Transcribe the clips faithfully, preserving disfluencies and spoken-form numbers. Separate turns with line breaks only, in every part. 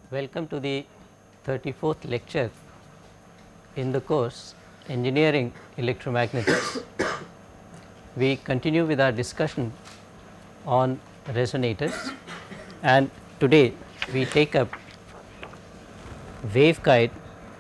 Welcome to the thirty-fourth lecture in the course Engineering Electromagnetics. We continue with our discussion on resonators, and today we take up waveguide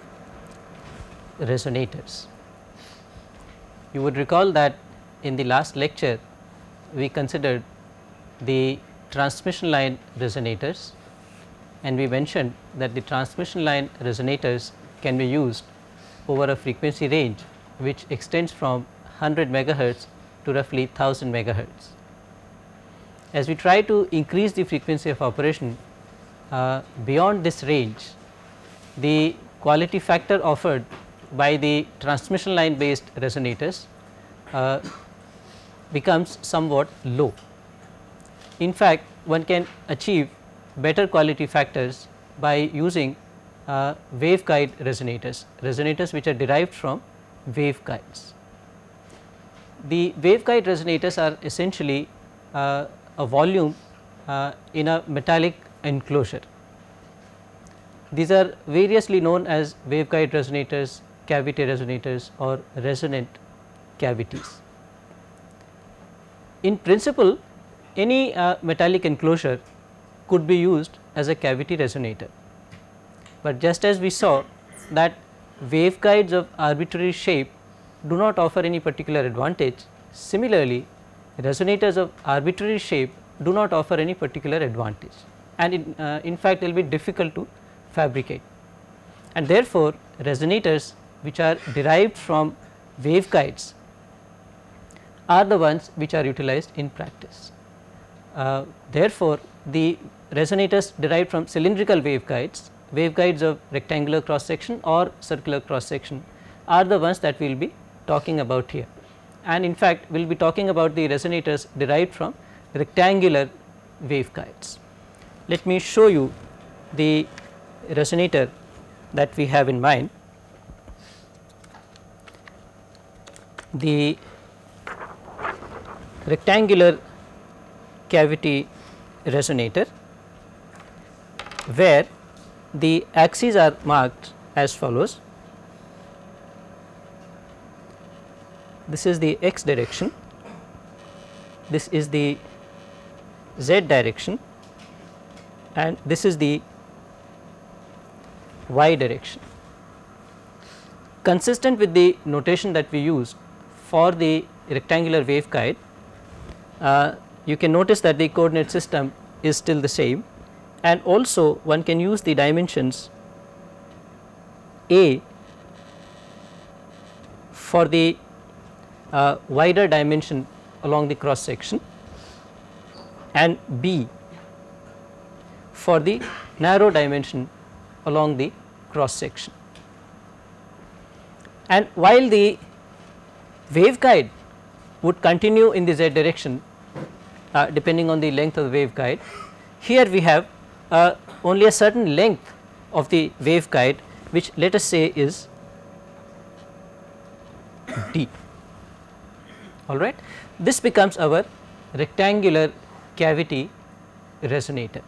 resonators. You would recall that in the last lecture we considered the transmission line resonators, and we mentioned that the transmission line resonators can be used over a frequency range which extends from one hundred megahertz to roughly one thousand megahertz. As we try to increase the frequency of operation uh, beyond this range, the quality factor offered by the transmission line based resonators uh, becomes somewhat low. In fact, one can achieve better quality factors by using uh, waveguide resonators, resonators which are derived from waveguides. The waveguide resonators are essentially uh, a volume uh, in a metallic enclosure. These are variously known as waveguide resonators, cavity resonators, or resonant cavities. In principle, any uh, metallic enclosure could be used as a cavity resonator, but just as we saw that waveguides of arbitrary shape do not offer any particular advantage, similarly resonators of arbitrary shape do not offer any particular advantage, and in, uh, in fact it will be difficult to fabricate, and therefore resonators which are derived from waveguides are the ones which are utilized in practice. Uh, therefore, the resonators derived from cylindrical waveguides, waveguides of rectangular cross section or circular cross section are the ones that we will be talking about here, and in fact we will be talking about the resonators derived from rectangular waveguides. Let me show you the resonator that we have in mind. The rectangular cavity resonator, where the axes are marked as follows. This is the x direction, this is the z direction, and this is the y direction. Consistent with the notation that we use for the rectangular waveguide, uh, you can notice that the coordinate system is still the same, and also one can use the dimensions A for the uh, wider dimension along the cross section and B for the narrow dimension along the cross section. And while the waveguide would continue in the z direction uh, depending on the length of the waveguide, here we have uh, only a certain length of the waveguide, which let us say is d. All right. This becomes our rectangular cavity resonator.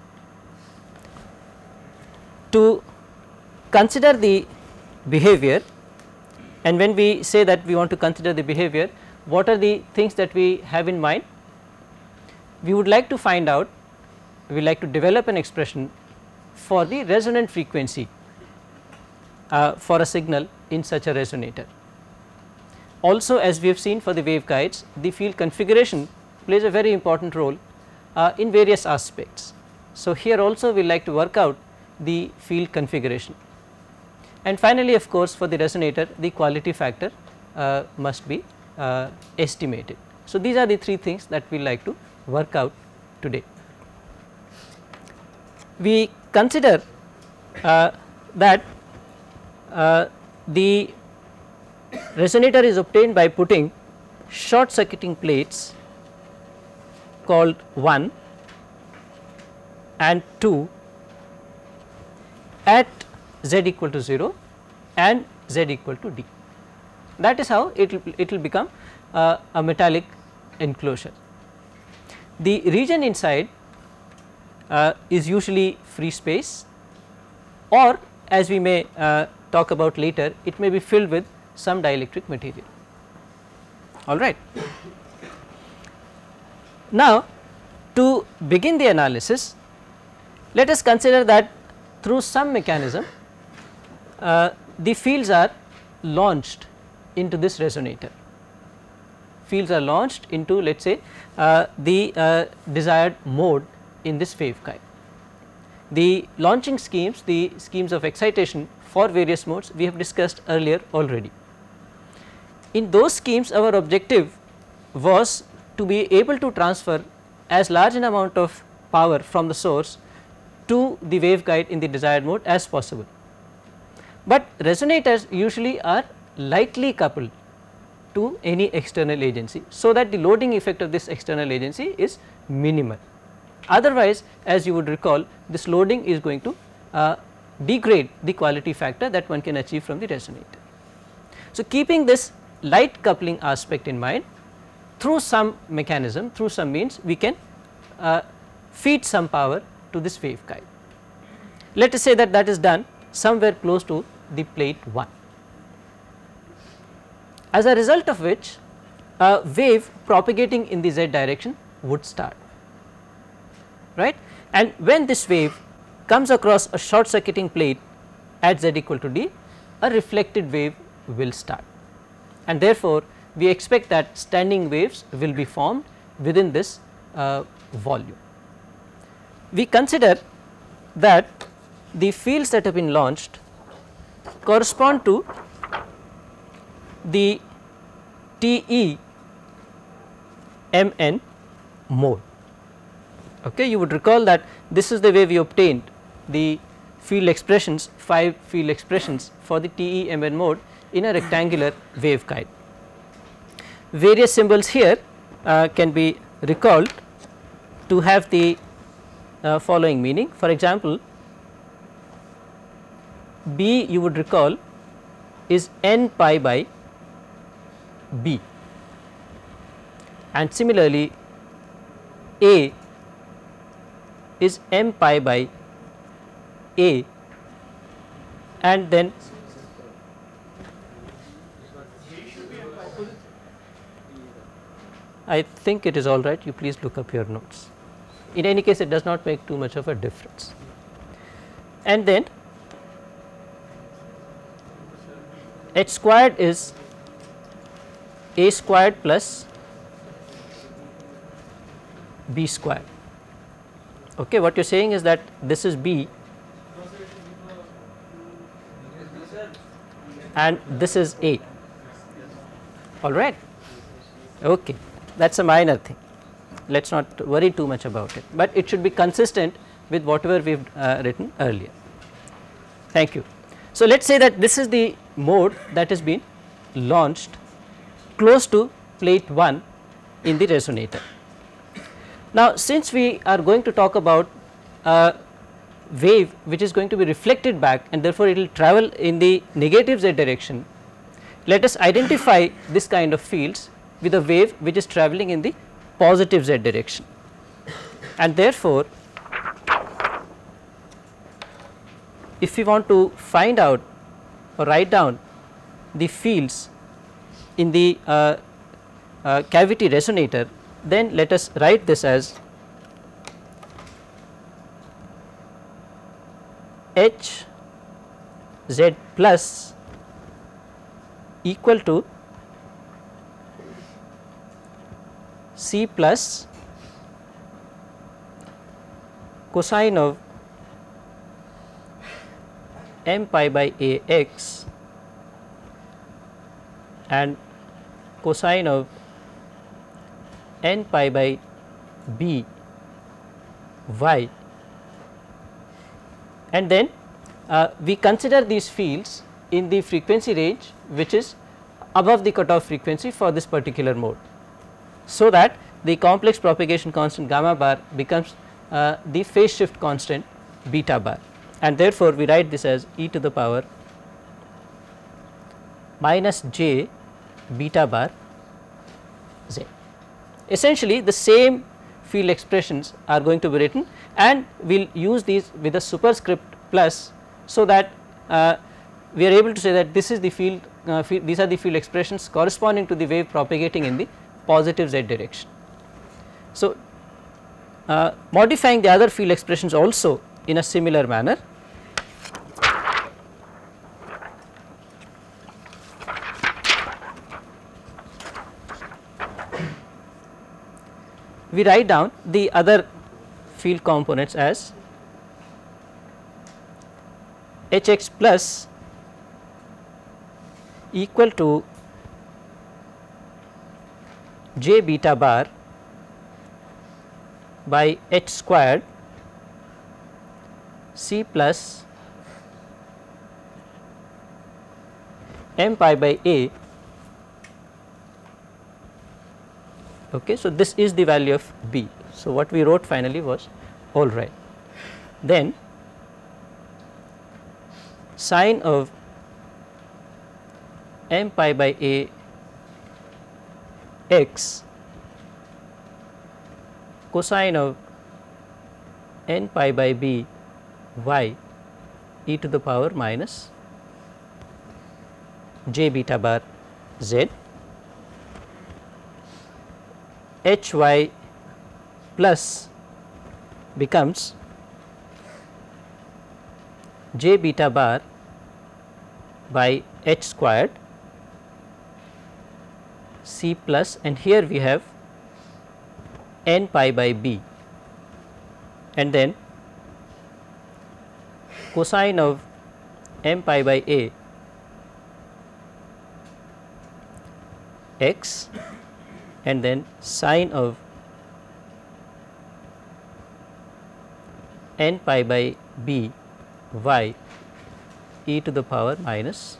To consider the behavior, and when we say that we want to consider the behavior, what are the things that we have in mind? We would like to find out, we would like to develop an expression for the resonant frequency uh, for a signal in such a resonator. Also, as we have seen for the waveguides, the field configuration plays a very important role uh, in various aspects. So, here also we like to work out the field configuration, and finally of course for the resonator the quality factor uh, must be uh, estimated. So, these are the three things that we like to work out today. We consider uh, that uh, the resonator is obtained by putting short circuiting plates called one and two at z equal to zero and z equal to d. That is how it will it will become uh, a metallic enclosure. The region inside uh, is usually free space, or as we may uh, talk about later, it may be filled with some dielectric material. All right. Now, to begin the analysis, let us consider that through some mechanism uh, the fields are launched into this resonator. Fields are launched into, let us say, uh, the uh, desired mode in this waveguide. The launching schemes, the schemes of excitation for various modes we have discussed earlier already. In those schemes, our objective was to be able to transfer as large an amount of power from the source to the waveguide in the desired mode as possible. But resonators usually are lightly coupled to any external agency, so that the loading effect of this external agency is minimal. Otherwise, as you would recall, this loading is going to uh, degrade the quality factor that one can achieve from the resonator. So, keeping this light coupling aspect in mind, through some mechanism, through some means, we can uh, feed some power to this waveguide. Let us say that that is done somewhere close to the plate one. As a result of which, a wave propagating in the z direction would start, right, and when this wave comes across a short circuiting plate at z equal to d, a reflected wave will start, and therefore, we expect that standing waves will be formed within this uh, volume. We consider that the fields that have been launched correspond to the T E M N mode. Okay, you would recall that this is the way we obtained the field expressions, five field expressions for the T E M N mode in a rectangular waveguide. Various symbols here uh, can be recalled to have the uh, following meaning. For example, B you would recall is n pi by B, and similarly A is m pi by A, and then I think it is all right, you please look up your notes. In any case, it does not make too much of a difference. And then h squared is a squared plus b squared. Okay, what you are saying is that this is b and this is a, all right. Okay, that is a minor thing, let us not worry too much about it, but it should be consistent with whatever we have uh, written earlier. Thank you. So, let us say that this is the mode that has been launched close to plate one in the resonator. Now, since we are going to talk about a wave which is going to be reflected back and therefore, it will travel in the negative z direction, let us identify this kind of fields with a wave which is travelling in the positive z direction, and therefore, if we want to find out or write down the fields in the uh, uh, cavity resonator, then let us write this as H z plus equal to C plus cosine of m pi by A x and cosine of n pi by b y, and then uh, we consider these fields in the frequency range which is above the cutoff frequency for this particular mode, so that the complex propagation constant gamma bar becomes uh, the phase shift constant beta bar, and therefore, we write this as e to the power minus j beta bar z. Essentially, the same field expressions are going to be written, and we will use these with a superscript plus, so that uh, we are able to say that this is the field, uh, field these are the field expressions corresponding to the wave propagating in the positive z direction. So, uh, modifying the other field expressions also in a similar manner. We write down the other field components as H x plus equal to j beta bar by h squared c plus m pi by a. Okay, so, this is the value of B. So, what we wrote finally was all right. Then sine of m pi by a x cosine of n pi by b y e to the power minus j beta bar z h y plus becomes j beta bar by h squared c plus, and here we have n pi by b, and then cosine of m pi by a x, and then sine of n pi by b y e to the power minus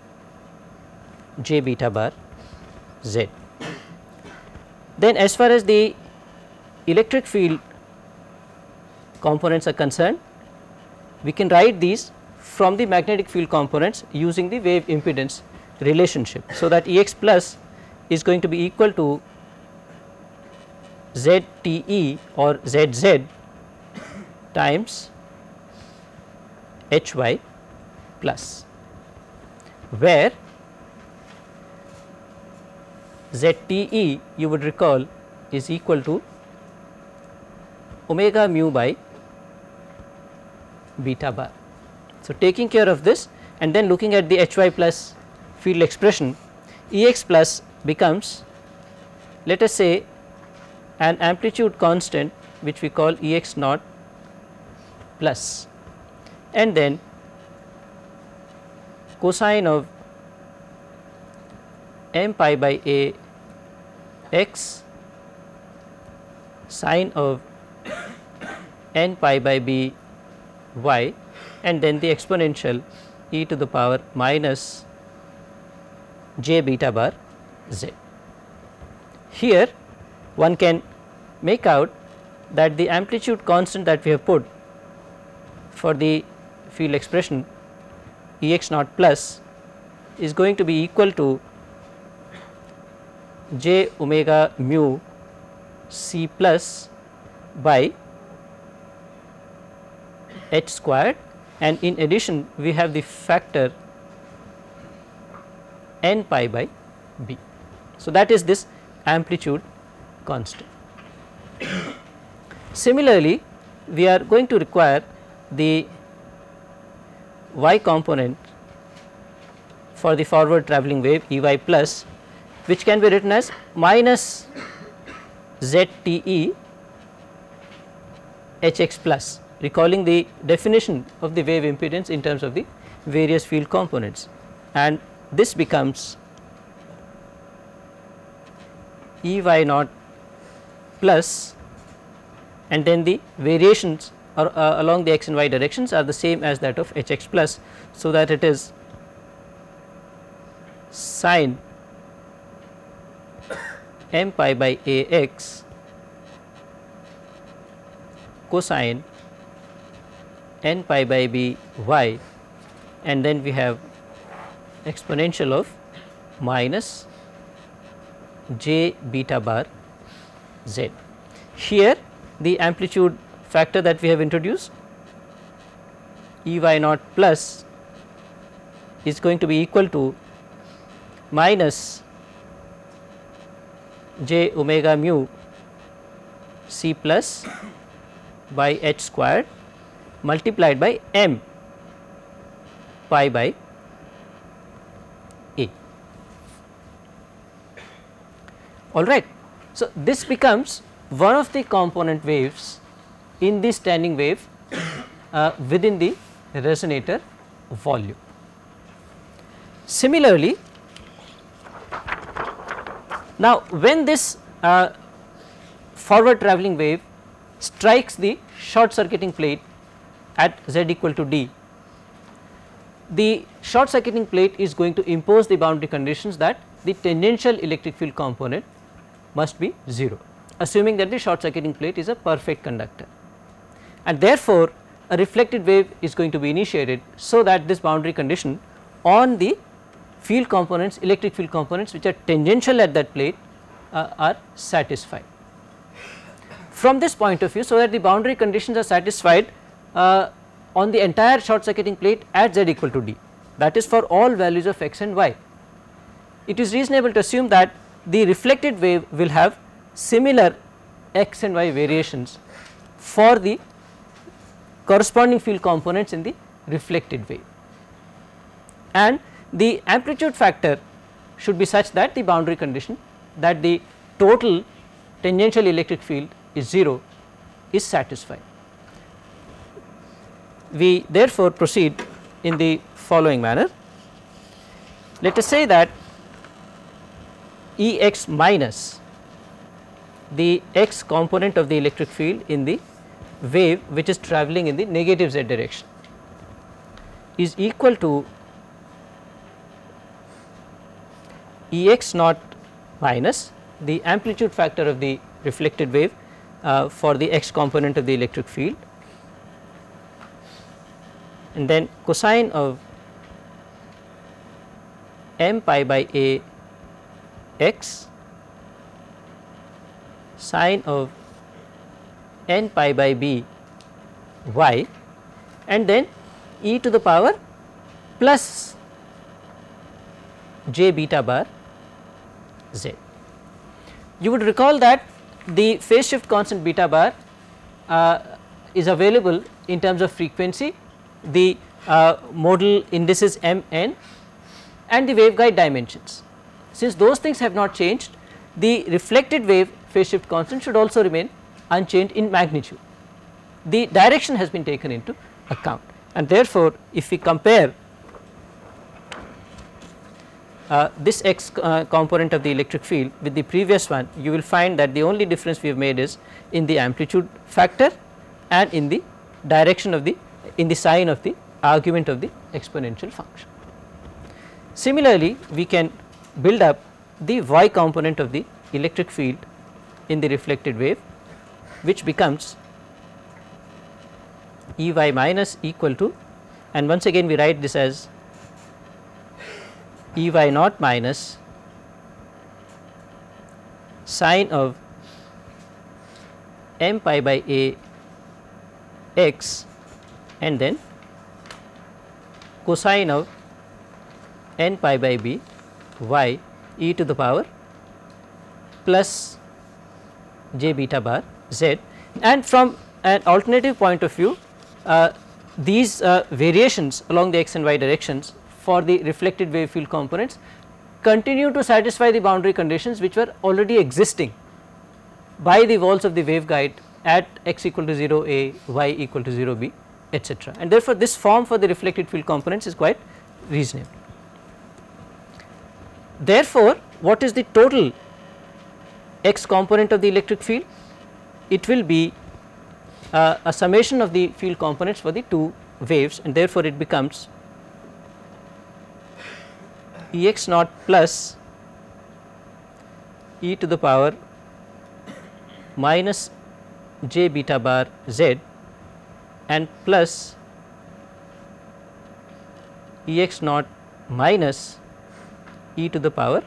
j beta bar z. Then as far as the electric field components are concerned, we can write these from the magnetic field components using the wave impedance relationship. So, that E x plus is going to be equal to Z T E or Z Z times H y plus, where Z T E you would recall is equal to omega mu by beta bar. So, taking care of this and then looking at the H y plus field expression, E x plus becomes, let us say, an amplitude constant which we call E x naught plus, and then cosine of m pi by a x sine of n pi by b y, and then the exponential e to the power minus j beta bar z. Here one can make out that the amplitude constant that we have put for the field expression E x naught plus is going to be equal to j omega mu c plus by h squared, and in addition we have the factor n pi by b. So, that is this amplitude constant. Similarly, we are going to require the y component for the forward travelling wave E y plus, which can be written as minus Z T E H x plus, recalling the definition of the wave impedance in terms of the various field components, and this becomes E y naught plus, and then the variations or uh, along the x and y directions are the same as that of H x plus. So, that it is sine m pi by a x cosine n pi by b y, and then we have exponential of minus j beta bar z. Here the amplitude factor that we have introduced E y naught plus is going to be equal to minus j omega mu c plus by h squared multiplied by m pi by a. All right. So, this becomes one of the component waves in the standing wave uh, within the resonator volume. Similarly, now when this uh, forward travelling wave strikes the short circuiting plate at z equal to d, the short circuiting plate is going to impose the boundary conditions that the tangential electric field component must be zero, assuming that the short circuiting plate is a perfect conductor, and therefore, a reflected wave is going to be initiated, so that this boundary condition on the field components, electric field components which are tangential at that plate uh, are satisfied. From this point of view, so that the boundary conditions are satisfied uh, on the entire short circuiting plate at z equal to d, that is for all values of x and y, it is reasonable to assume that the reflected wave will have similar x and y variations for the corresponding field components in the reflected wave, and the amplitude factor should be such that the boundary condition that the total tangential electric field is zero is satisfied. We therefore proceed in the following manner. Let us say that E x minus the x component of the electric field in the wave which is travelling in the negative z direction is equal to E x naught minus the amplitude factor of the reflected wave uh, for the x component of the electric field, and then cosine of m pi by a x sine of n pi by b y, and then e to the power plus j beta bar z. You would recall that the phase shift constant beta bar uh, is available in terms of frequency, the uh, modal indices m n and the waveguide dimensions. Since those things have not changed, the reflected wave phase shift constant should also remain unchanged in magnitude. The direction has been taken into account, and therefore, if we compare uh, this x uh, component of the electric field with the previous one, you will find that the only difference we have made is in the amplitude factor and in the direction of the in the sign of the argument of the exponential function. Similarly, we can build up the y component of the electric field in the reflected wave, which becomes E y minus equal to, and once again we write this as E y naught minus sine of m pi by a x and then cosine of n pi by b y e to the power plus j beta bar z, and from an alternative point of view uh, these uh, variations along the x and y directions for the reflected wave field components continue to satisfy the boundary conditions which were already existing by the walls of the waveguide at x equal to zero a, y equal to zero b, etc. And therefore, this form for the reflected field components is quite reasonable. Therefore, what is the total x component of the electric field? It will be uh, a summation of the field components for the two waves, and therefore, it becomes E x naught plus e to the power minus j beta bar z and plus E x naught minus e to the power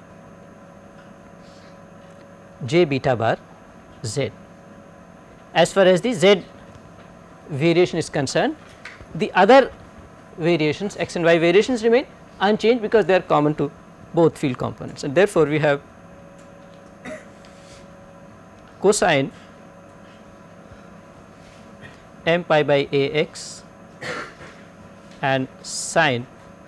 j beta bar z. As far as the z variation is concerned, the other variations, x and y variations remain unchanged because they are common to both field components, and therefore, we have cosine m pi by a x and sine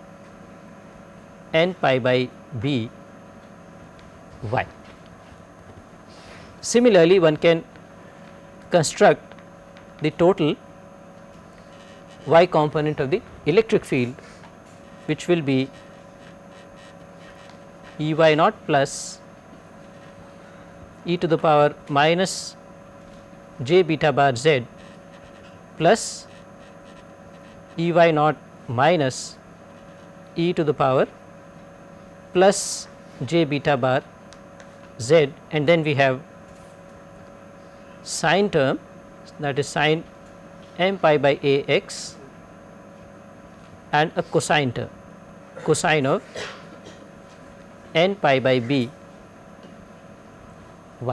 n pi by b y. Similarly, one can construct the total y component of the electric field, which will be E y naught plus e to the power minus j beta bar z plus E y naught minus e to the power plus j beta bar z, and then we have sine term, that is sine m pi by a x, and a cosine term, cosine of n pi by b y.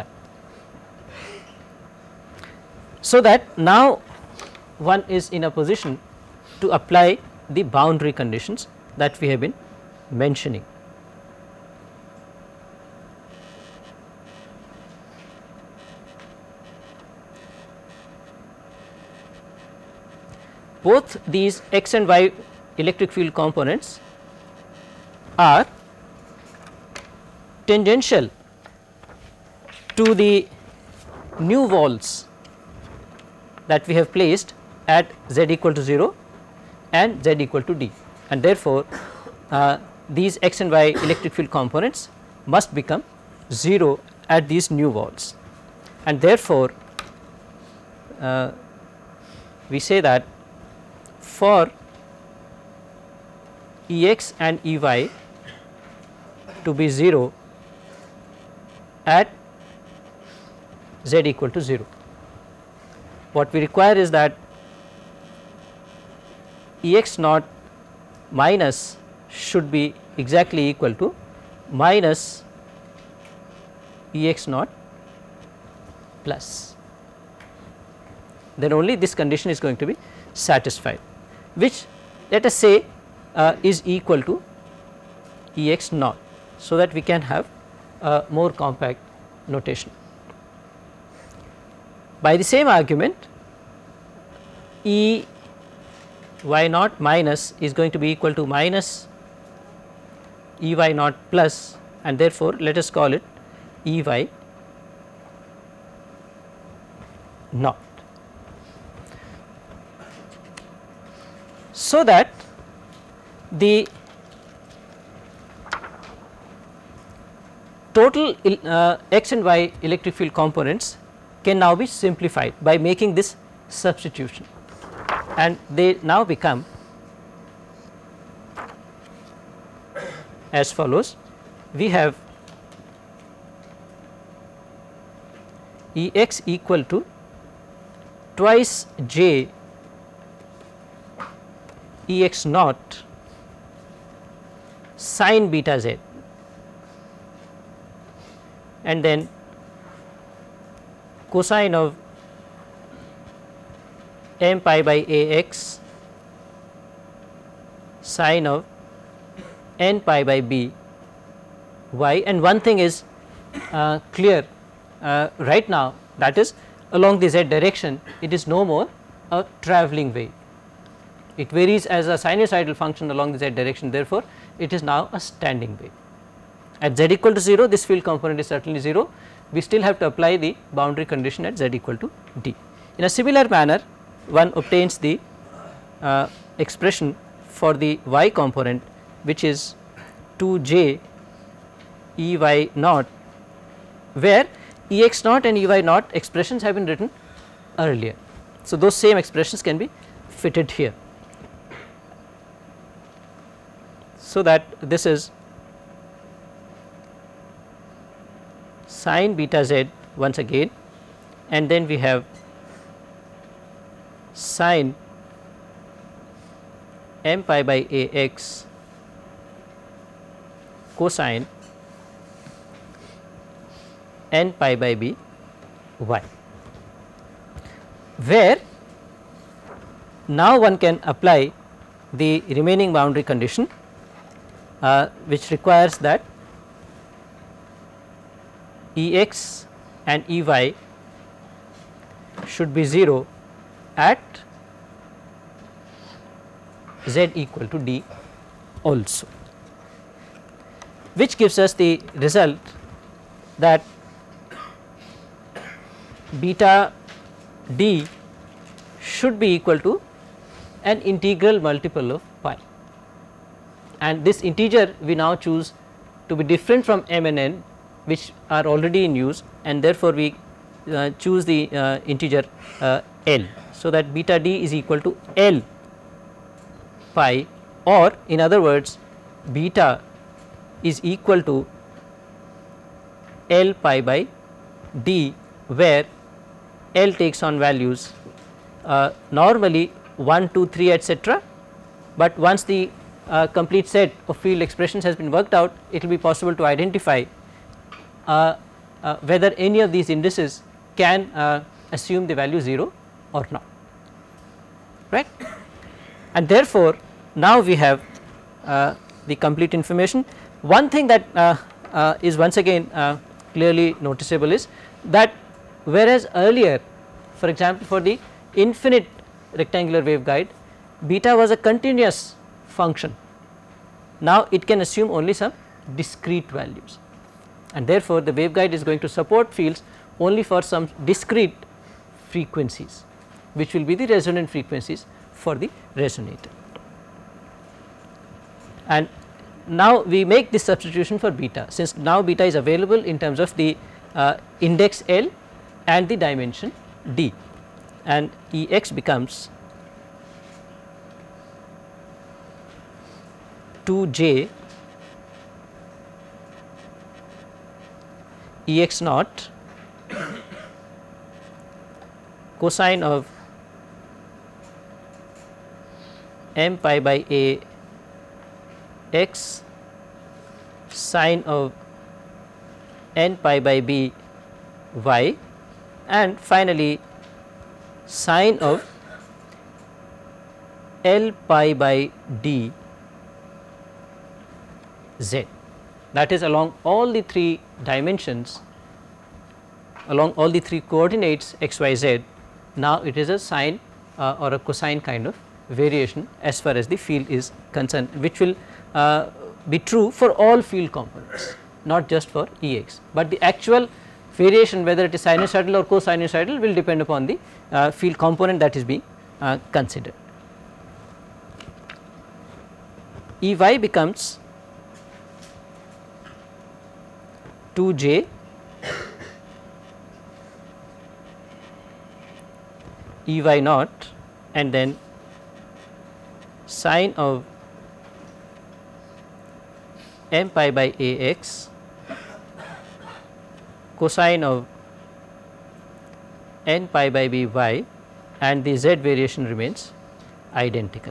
So that now one is in a position to apply the boundary conditions that we have been mentioning. Both these x and y electric field components are tangential to the new walls that we have placed at z equal to zero and z equal to d, and therefore, uh, these x and y electric field components must become zero at these new walls, and therefore, uh, we say that for E x and E y to be zero at z equal to zero, what we require is that E x naught minus should be exactly equal to minus E x naught plus, then only this condition is going to be satisfied, which let us say uh, is equal to E x naught, so that we can have a more compact notation. By the same argument, E y naught minus is going to be equal to minus E y naught plus, and therefore, let us call it E y naught. So that the total uh, x and y electric field components can now be simplified by making this substitution, and they now become as follows. We have E x equal to twice j E x naught sine beta z, and then cosine of m pi by a x sine of n pi by b y, and one thing is uh, clear uh, right now, that is along the z direction it is no more a travelling wave. It varies as a sinusoidal function along the z direction, therefore, it is now a standing wave. At z equal to zero, this field component is certainly zero, we still have to apply the boundary condition at z equal to d. In a similar manner, one obtains the uh, expression for the y component, which is two j E y naught, where E x naught and E y naught expressions have been written earlier. So, those same expressions can be fitted here. So, that this is sine beta z once again, and then we have sine m pi by a x cosine n pi by b y, where now one can apply the remaining boundary condition, uh, which requires that E x and E y should be zero at z equal to d also, which gives us the result that beta d should be equal to an integral multiple of pi, and this integer we now choose to be different from m and n, which are already in use, and therefore we uh, choose the uh, integer uh, L. So, that beta d is equal to L pi, or in other words beta is equal to L pi by d, where L takes on values uh, normally one, two, three etcetera, but once the uh, complete set of field expressions has been worked out, it will be possible to identify uh, uh, whether any of these indices can uh, assume the value zero or not, right. And therefore, now we have uh, the complete information. One thing that uh, uh, is once again uh, clearly noticeable is that whereas earlier, for example, for the infinite rectangular waveguide, beta was a continuous function, now it can assume only some discrete values, and therefore, the waveguide is going to support fields only for some discrete frequencies, which will be the resonant frequencies for the resonator. And now we make this substitution for beta, since now beta is available in terms of the uh, index L and the dimension d, and E x becomes two j E x naught cosine of m pi by a x sine of n pi by b y, and finally sine of L pi by d z, that is along all the three dimensions, along all the three coordinates x, y, z. Now it is a sine uh, or a cosine kind of variation as far as the field is concerned, which will uh, be true for all field components, not just for E x, but the actual variation, whether it is sinusoidal or cosinusoidal, will depend upon the uh, field component that is being uh, considered. E y becomes two j E y naught and then sine of m pi by a x cosine of n pi by b y, and the z variation remains identical.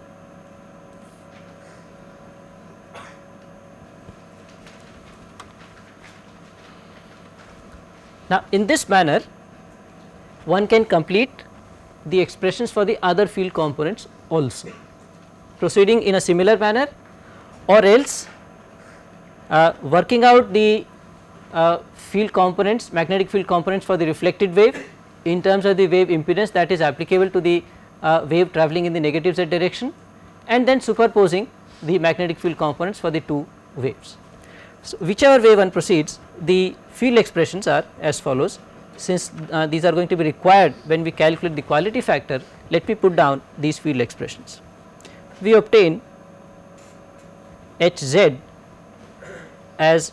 Now, in this manner one can complete the expressions for the other field components also, proceeding in a similar manner, or else uh, working out the uh, field components, magnetic field components for the reflected wave in terms of the wave impedance that is applicable to the uh, wave travelling in the negative z direction, and then superposing the magnetic field components for the two waves. So, whichever way one proceeds, the field expressions are as follows. Since uh, these are going to be required when we calculate the quality factor, let me put down these field expressions. We obtain H z as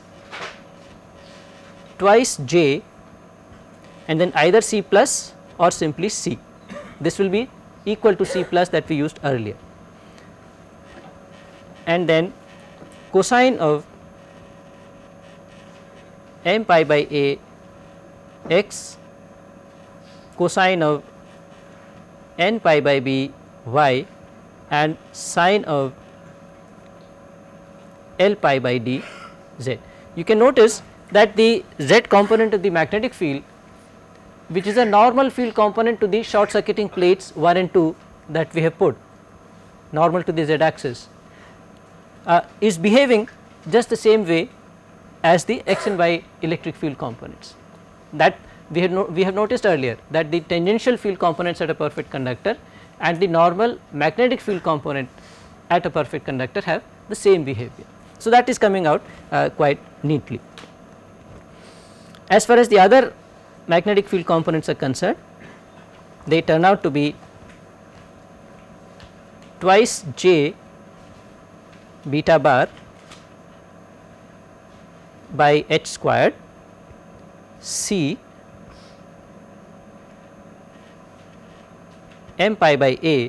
twice j and then either C plus or simply C. This will be equal to C plus that we used earlier, and then cosine of m pi by a x cosine of n pi by b y and sine of L pi by d z. You can notice that the z component of the magnetic field, which is a normal field component to the short circuiting plates one and two that we have put, normal to the z axis, uh, is behaving just the same way as the x and y electric field components. That we had no, we have noticed earlier that the tangential field components at a perfect conductor and the normal magnetic field component at a perfect conductor have the same behavior. So, that is coming out uh, quite neatly. As far as the other magnetic field components are concerned, they turn out to be twice j beta bar by h squared c m pi by a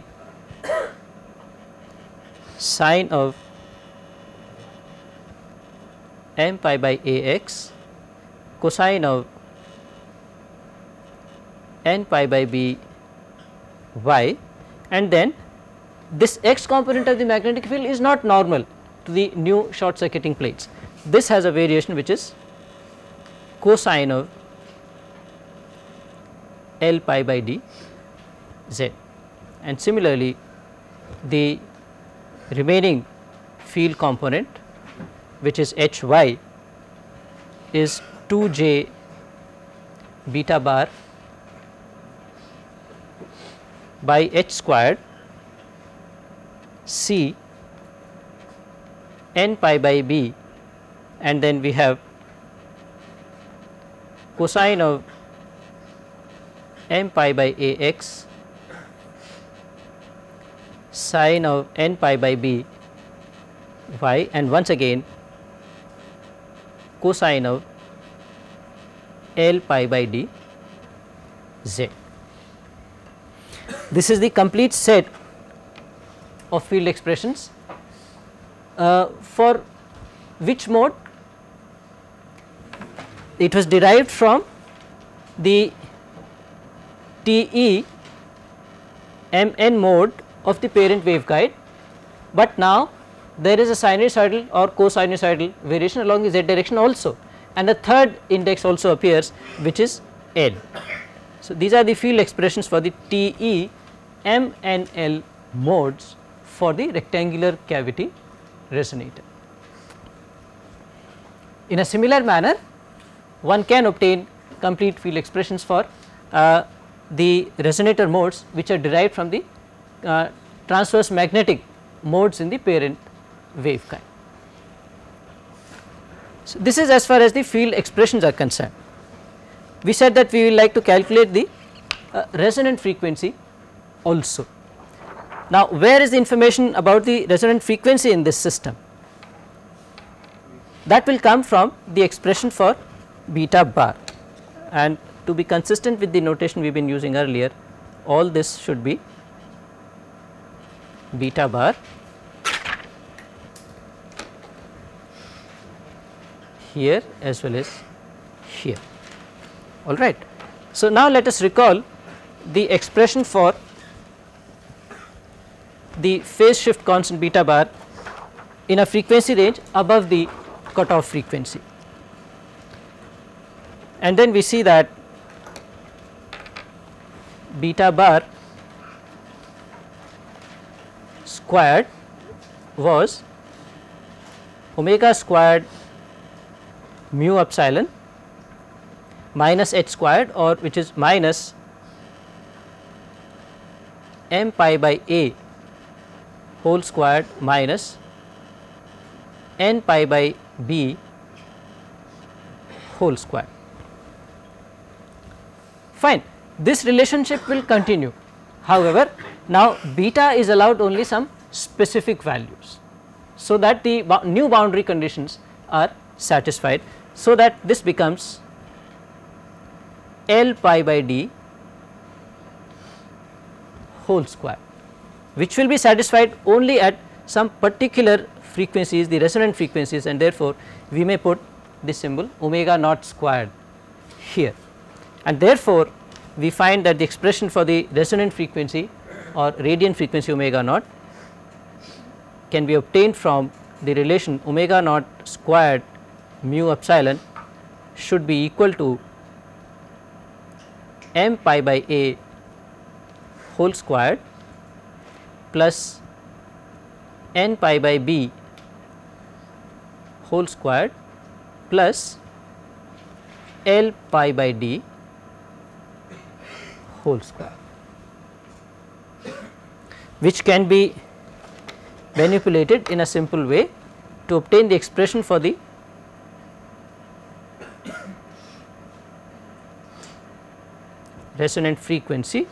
sine of m pi by a x cosine of n pi by b y, and then this x component of the magnetic field is not normal to the new short circuiting plates. This has a variation which is cosine of L pi by d z, and similarly the remaining field component which is h y is two j beta bar by h squared c n pi by b, and then we have cosine of m pi by a x sine of n pi by b y, and once again cosine of L pi by d z. This is the complete set of field expressions uh, for which mode it was derived from the T E M N mode of the parent waveguide, but now there is a sinusoidal or cosinusoidal variation along the z direction also, and a third index also appears which is L. So, these are the field expressions for the T E M N L modes for the rectangular cavity resonator. In a similar manner, one can obtain complete field expressions for uh, the resonator modes which are derived from the uh, transverse magnetic modes in the parent waveguide. So, this is as far as the field expressions are concerned. We said that we will like to calculate the uh, resonant frequency also. Now, where is the information about the resonant frequency in this system? That will come from the expression for beta bar, and to be consistent with the notation we have been using earlier, all this should be beta bar here as well as here. All right. So, now let us recall the expression for the phase shift constant beta bar in a frequency range above the cutoff frequency, and then we see that beta bar squared was omega squared mu epsilon minus h squared, or which is minus m pi by a whole squared minus n pi by b whole square. Fine, this relationship will continue. However, now beta is allowed only some specific values, so that the new boundary conditions are satisfied, so that this becomes L pi by d whole square, which will be satisfied only at some particular frequencies, the resonant frequencies, and therefore, we may put the symbol omega naught squared here, and therefore, we find that the expression for the resonant frequency or radiant frequency omega naught can be obtained from the relation omega naught squared mu epsilon should be equal to m pi by a whole squared plus n pi by b whole squared plus L pi by d whole square, which can be manipulated in a simple way to obtain the expression for the resonant frequency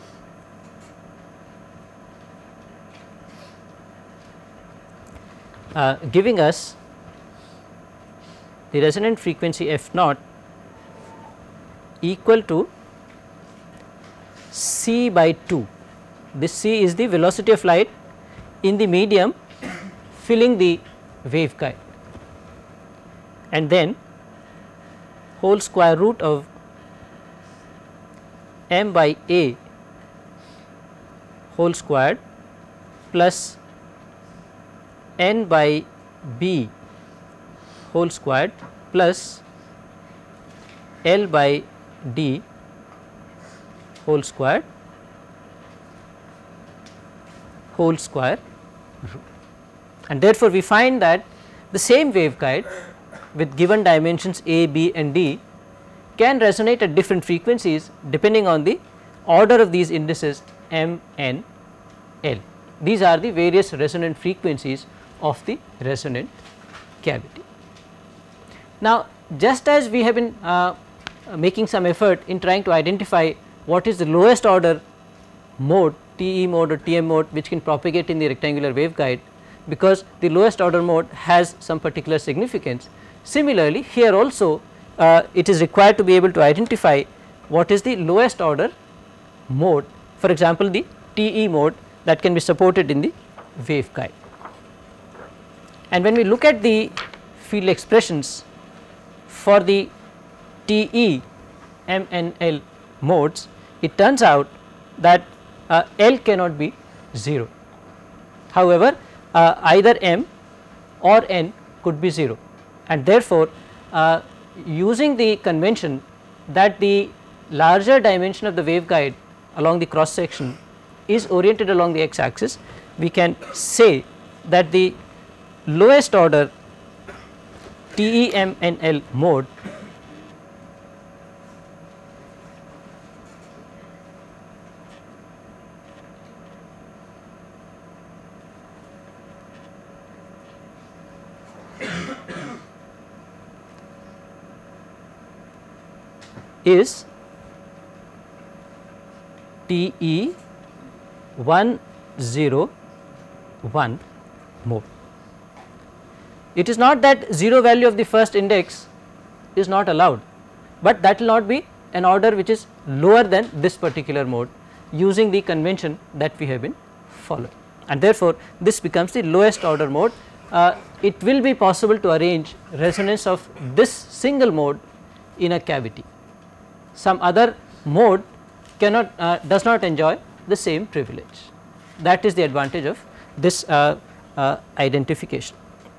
uh, giving us the resonant frequency f naught equal to c by two. This c is the velocity of light in the medium filling the waveguide, and then whole square root of m by a whole squared plus n by b whole squared plus L by d whole squared whole square root. And therefore, we find that the same waveguide with given dimensions a, b and d can resonate at different frequencies depending on the order of these indices m, n, l. These are the various resonant frequencies of the resonant cavity. Now, just as we have been uh, making some effort in trying to identify what is the lowest order mode, T E mode or T M mode, which can propagate in the rectangular waveguide, because the lowest order mode has some particular significance. Similarly, here also uh, it is required to be able to identify what is the lowest order mode, for example, the T E mode that can be supported in the waveguide. And when we look at the field expressions for the T E, M and L modes, it turns out that uh, L cannot be zero. However, uh, either M or N could be zero, and therefore, uh, using the convention that the larger dimension of the waveguide along the cross section is oriented along the x axis, we can say that the lowest order T E, M and L mode is T E one zero one mode. It is not that zero value of the first index is not allowed, but that will not be an order which is lower than this particular mode using the convention that we have been following, and therefore, this becomes the lowest order mode. Uh, it will be possible to arrange resonance of this single mode in a cavity. Some other mode cannot uh, does not enjoy the same privilege. That is the advantage of this uh, uh, identification.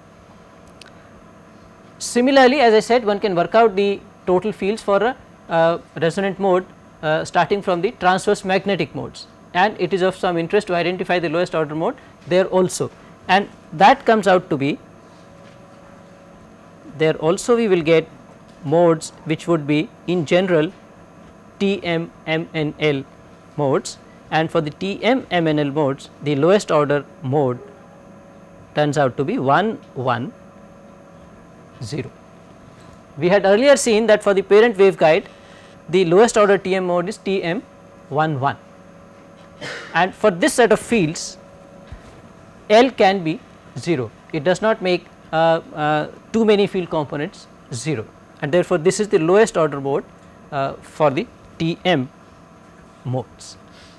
Similarly, as I said, one can work out the total fields for a uh, resonant mode uh, starting from the transverse magnetic modes, and it is of some interest to identify the lowest order mode there also, and that comes out to be, there also we will get modes which would be in general T M, M and L modes, and for the T M, M and L modes the lowest order mode turns out to be one one zero. We had earlier seen that for the parent waveguide the lowest order T M mode is T M one one, and for this set of fields L can be zero. It does not make uh, uh, too many field components zero, and therefore, this is the lowest order mode uh, for the T M modes.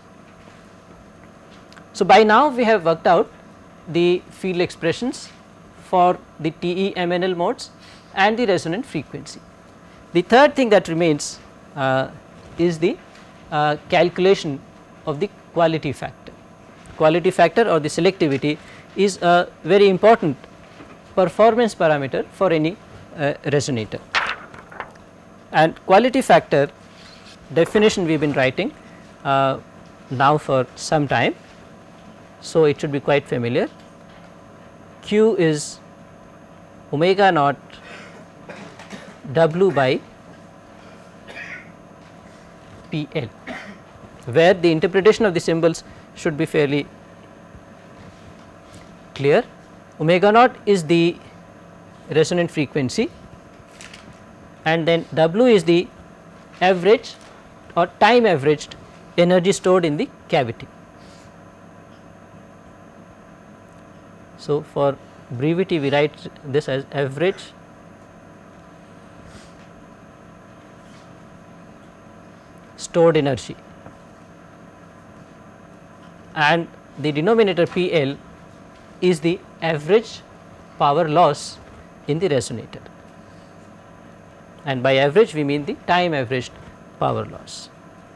So, by now we have worked out the field expressions for the T E, M and L modes and the resonant frequency. The third thing that remains uh, is the uh, calculation of the quality factor. Quality factor or the selectivity is a very important performance parameter for any uh, resonator, and quality factor definition we have been writing uh, now for some time. So, it should be quite familiar. Q is omega naught W by P L, where the interpretation of the symbols should be fairly clear. Omega naught is the resonant frequency, and then W is the average or time averaged energy stored in the cavity. So, for brevity we write this as average stored energy, and the denominator P L is the average power loss in the resonator, and by average we mean the time averaged power loss.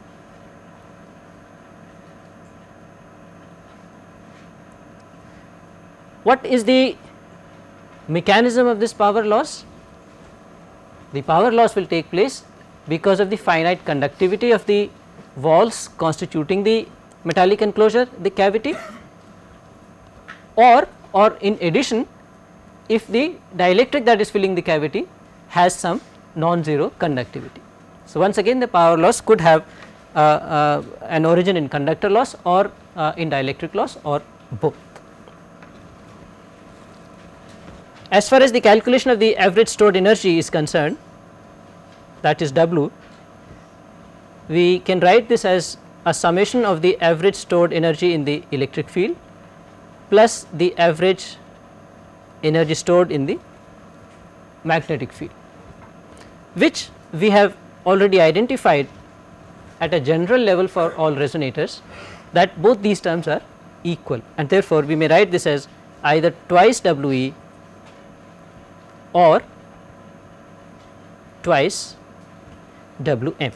What is the mechanism of this power loss? The power loss will take place because of the finite conductivity of the walls constituting the metallic enclosure, the cavity, or or in addition, if the dielectric that is filling the cavity has some non-zero conductivity. So, once again the power loss could have uh, uh, an origin in conductor loss or uh, in dielectric loss or both. As far as the calculation of the average stored energy is concerned, that is W, we can write this as a summation of the average stored energy in the electric field plus the average energy stored in the magnetic field, which we have already identified at a general level for all resonators that both these terms are equal, and therefore, we may write this as either twice W E or twice W M.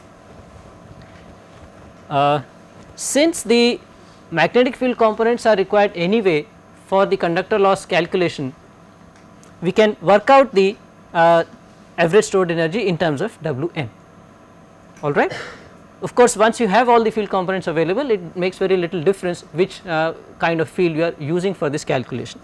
Uh, since the magnetic field components are required anyway for the conductor loss calculation, we can work out the uh, average stored energy in terms of W M, all right. Of course, once you have all the field components available, it makes very little difference which uh, kind of field you are using for this calculation.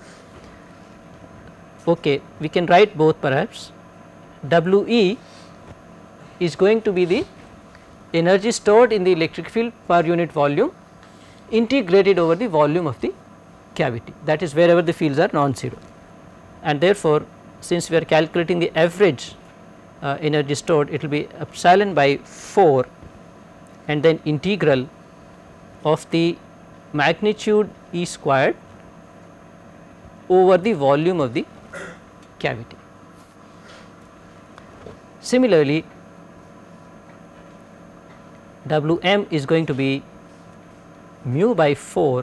Okay, we can write both perhaps. W E is going to be the energy stored in the electric field per unit volume integrated over the volume of the cavity, that is wherever the fields are non-zero, and therefore, since we are calculating the average uh, energy stored, it will be epsilon by four and then integral of the magnitude E squared over the volume of the cavity. Similarly, W M is going to be mu by four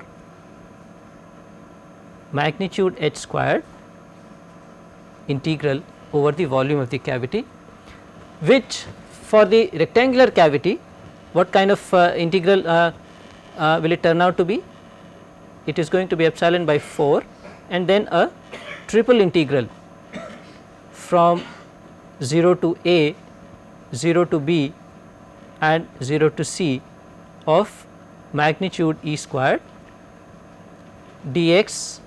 magnitude h squared integral over the volume of the cavity, which for the rectangular cavity, what kind of uh, integral uh, uh, will it turn out to be? It is going to be epsilon by four and then a triple integral from zero to A, zero to B and zero to C of magnitude E squared dx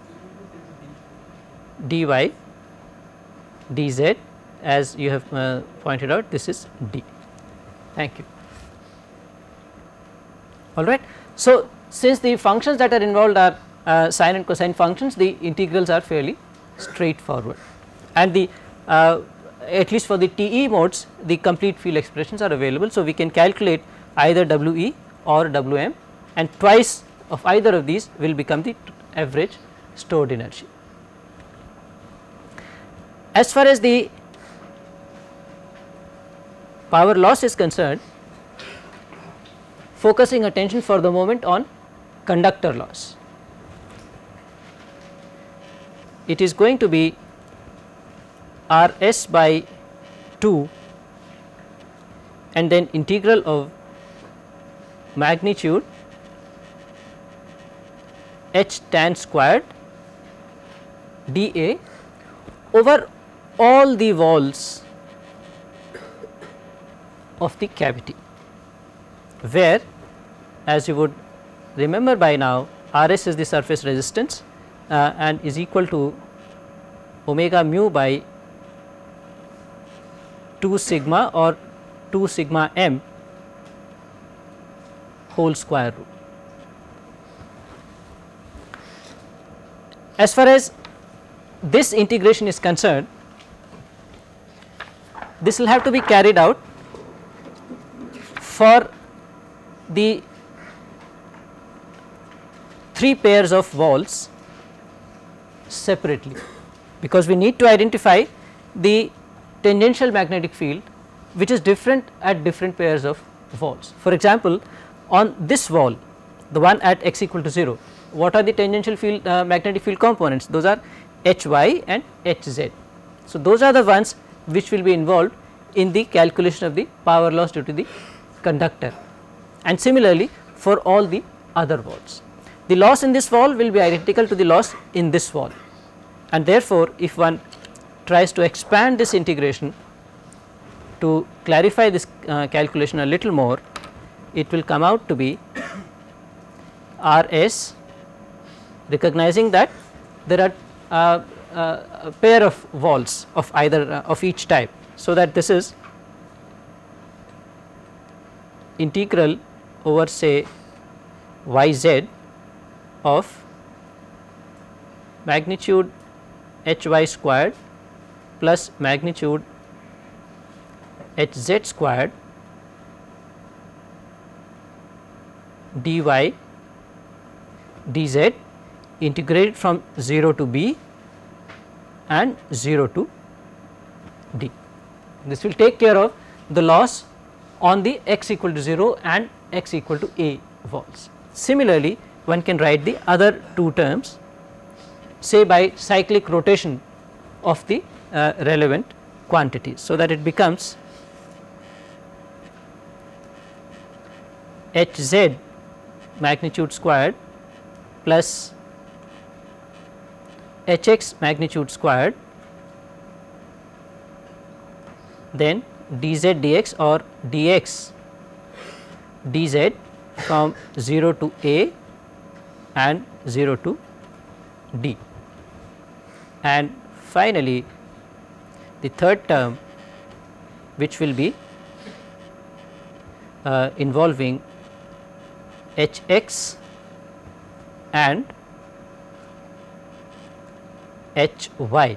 dy dz, as you have uh, pointed out, this is d. Thank you. All right. So, since the functions that are involved are uh, sine and cosine functions, the integrals are fairly straightforward, and the uh, at least for the T E modes, the complete field expressions are available. So, we can calculate either W E or W M, and twice of either of these will become the average stored energy. As far as the power loss is concerned, focusing attention for the moment on conductor loss, it is going to be R S by two and then integral of magnitude h tan squared dA over all the walls of the cavity, where, as you would remember by now, R S is the surface resistance uh, and is equal to omega mu by two sigma or two sigma m whole square root. As far as this integration is concerned, this will have to be carried out for the three pairs of walls separately, because we need to identify the tangential magnetic field which is different at different pairs of walls. For example, on this wall, the one at x equal to zero, what are the tangential field uh, magnetic field components? Those are H y and H z. So, those are the ones which will be involved in the calculation of the power loss due to the conductor, and similarly for all the other walls. The loss in this wall will be identical to the loss in this wall, and therefore, if one tries to expand this integration to clarify this uh, calculation a little more, it will come out to be R S, recognizing that there are uh, uh, a pair of walls of either uh, of each type. So, that this is integral over say y z of magnitude h y squared plus magnitude h z squared dy dz integrated from zero to b and zero to d. This will take care of the loss on the x equal to zero and x equal to a walls. Similarly, one can write the other two terms, say by cyclic rotation of the uh, relevant quantities. So, that it becomes h z magnitude squared plus h x magnitude squared, then dz dx or dx dz from zero to a and zero to d, and finally the third term which will be uh, involving h x and h y.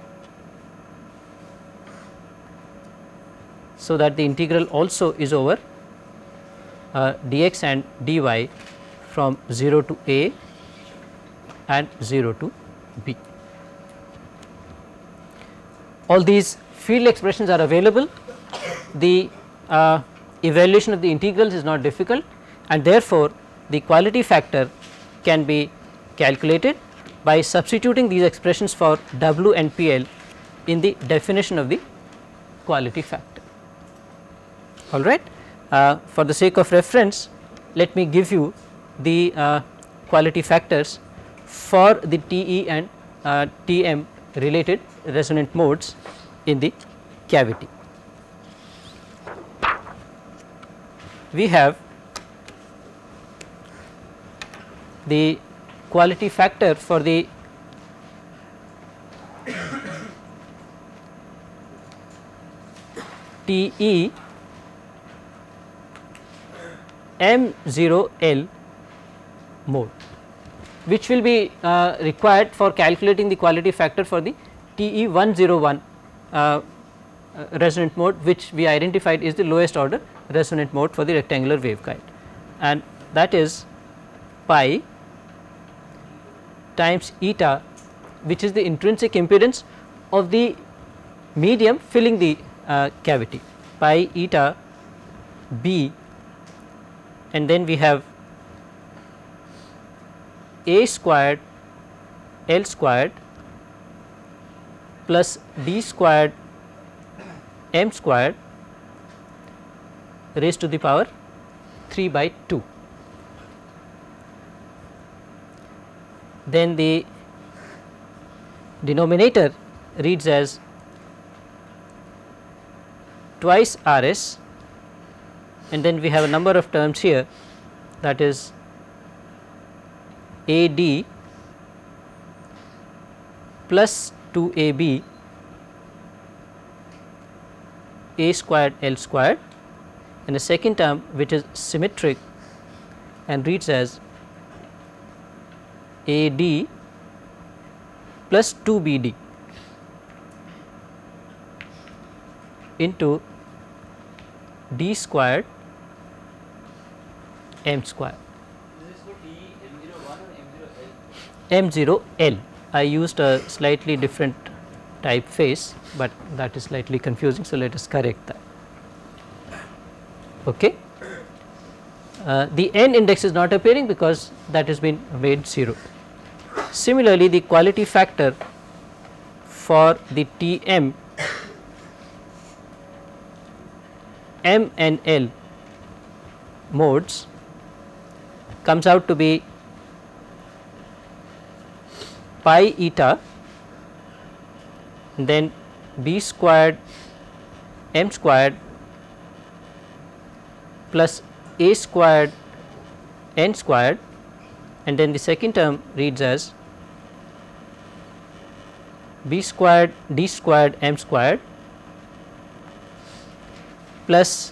So, that the integral also is over uh, dx and dy from zero to a and zero to b. All these field expressions are available. The uh, evaluation of the integrals is not difficult, and therefore, the quality factor can be calculated by substituting these expressions for W and P L in the definition of the quality factor. All right. Uh, for the sake of reference, let me give you the uh, quality factors for the T E and uh, T M related resonant modes in the cavity. We have the quality factor for the T E M zero L mode, which will be uh, required for calculating the quality factor for the T E one zero one uh, uh, resonant mode, which we identified is the lowest order resonant mode for the rectangular waveguide, and that is pi times eta, which is the intrinsic impedance of the medium filling the uh, cavity, pi eta b, and then we have a squared L squared plus d squared m squared raised to the power three by two. Then the denominator reads as twice R S, and then we have a number of terms here, that is A D plus two A B A squared L squared, and the second term which is symmetric and reads as A D plus two B D into D squared M squared.
This is for T M zero one or M zero L?
M zero L. I used a slightly different typeface, but that is slightly confusing. So, let us correct that. Okay. Uh, the n index is not appearing because that has been made zero. Similarly, the quality factor for the T M, M and L modes comes out to be pi eta, then B squared M squared plus A squared N squared, and then the second term reads as B squared D squared M squared plus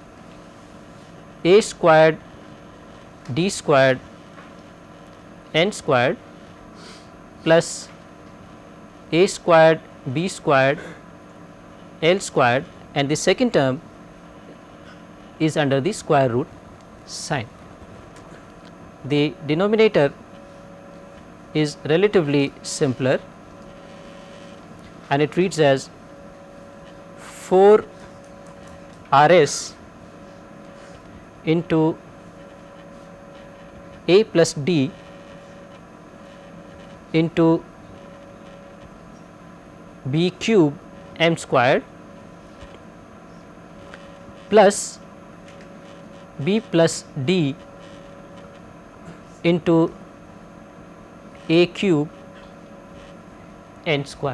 A squared D squared N squared plus A squared B squared L squared, and the second term is under the square root sign. The denominator is relatively simpler and it reads as four R S into A plus D into B cube M squared plus B plus D into A cube N squared.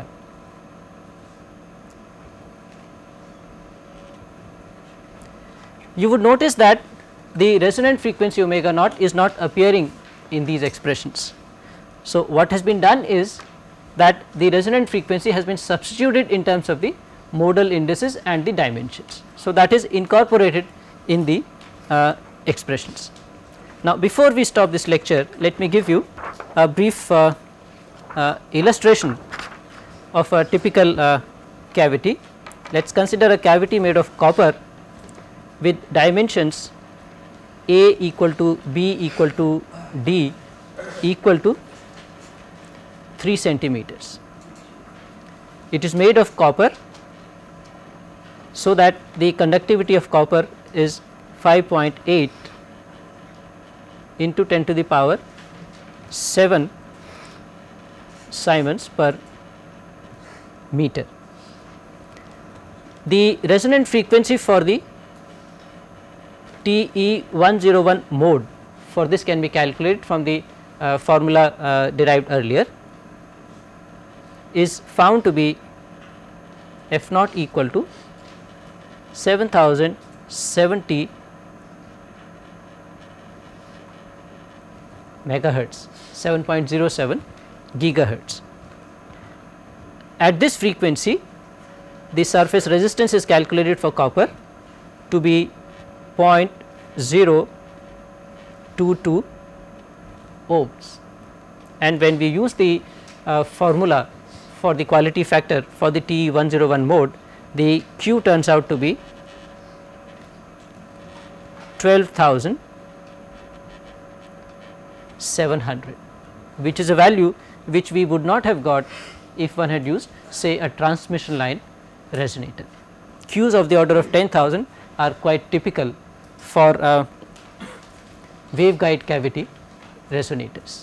You would notice that the resonant frequency omega naught is not appearing in these expressions. So, what has been done is that the resonant frequency has been substituted in terms of the modal indices and the dimensions. So, that is incorporated in the uh, expressions. Now, before we stop this lecture, let me give you a brief uh, uh, illustration of a typical uh, cavity. Let us consider a cavity made of copper with dimensions A equal to B equal to D equal to three centimeters. It is made of copper, so that the conductivity of copper is five point eight into ten to the power seven Siemens per meter. The resonant frequency for the T E one oh one mode for this can be calculated from the uh, formula uh, derived earlier, is found to be F naught equal to seven thousand seventy megahertz, seven point zero seven gigahertz. At this frequency, the surface resistance is calculated for copper to be zero point zero two two ohms, and when we use the uh, formula for the quality factor for the T E one oh one mode, the Q turns out to be twelve thousand seven hundred, which is a value which we would not have got if one had used say a transmission line resonator. Qs of the order of ten thousand are quite typical for uh, waveguide cavity resonators.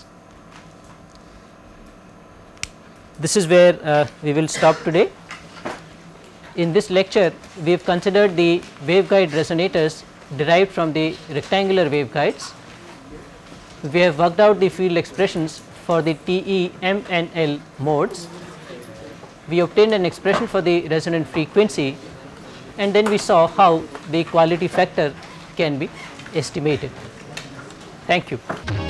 This is where uh, we will stop today. In this lecture, we have considered the waveguide resonators derived from the rectangular waveguides. We have worked out the field expressions for the T E, M and L modes. We obtained an expression for the resonant frequency, and then we saw how the quality factor can be estimated. Thank you.